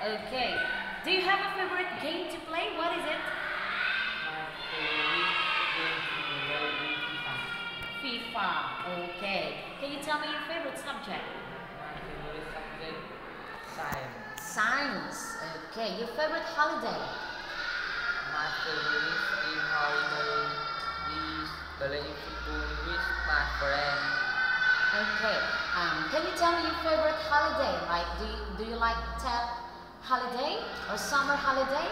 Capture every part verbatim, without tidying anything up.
Okay. Do you have a favorite game to play? What is it? My favorite game to play is FIFA. FIFA. Okay. Can you tell me your favorite subject? My favorite subject science. Science. Okay. Your favorite holiday? My favorite ski holiday is playing football with my friend. Okay. Um, can you tell me your favorite holiday? Like, do you, do you like tell holiday or summer holiday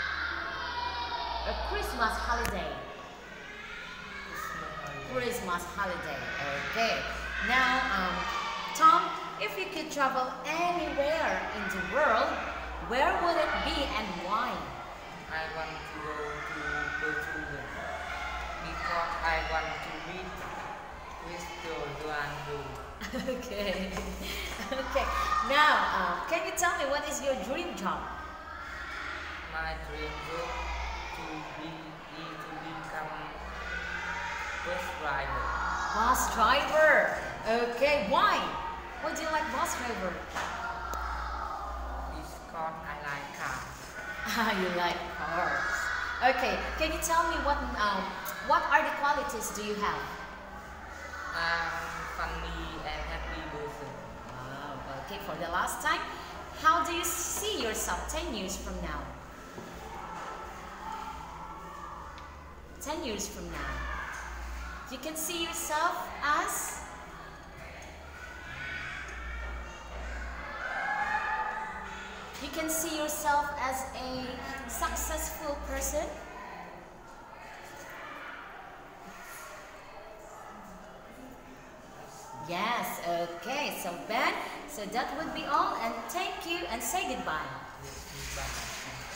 or Christmas holiday? Christmas holiday. Okay. Now, um, Tom, if you could travel anywhere in the world, where would it be and why? I want to go to Portugal because I want to meet Cristiano Ronaldo. Okay. Okay. Now, uh, can you tell me what is your dream job? My dream job to be is to become bus driver. Bus driver. Okay. Why? Why do you like bus driver? Because I like cars. Ah, you like cars. Okay. Can you tell me what um, what are the qualities do you have? I'm funny and happy person. Wow. Okay. For the last time, how do you see yourself ten years from now? ten years from now. You can see yourself as You can see yourself as a successful person. Yes, okay. So Ben, so that would be all, and thank you and say goodbye. Yes, goodbye.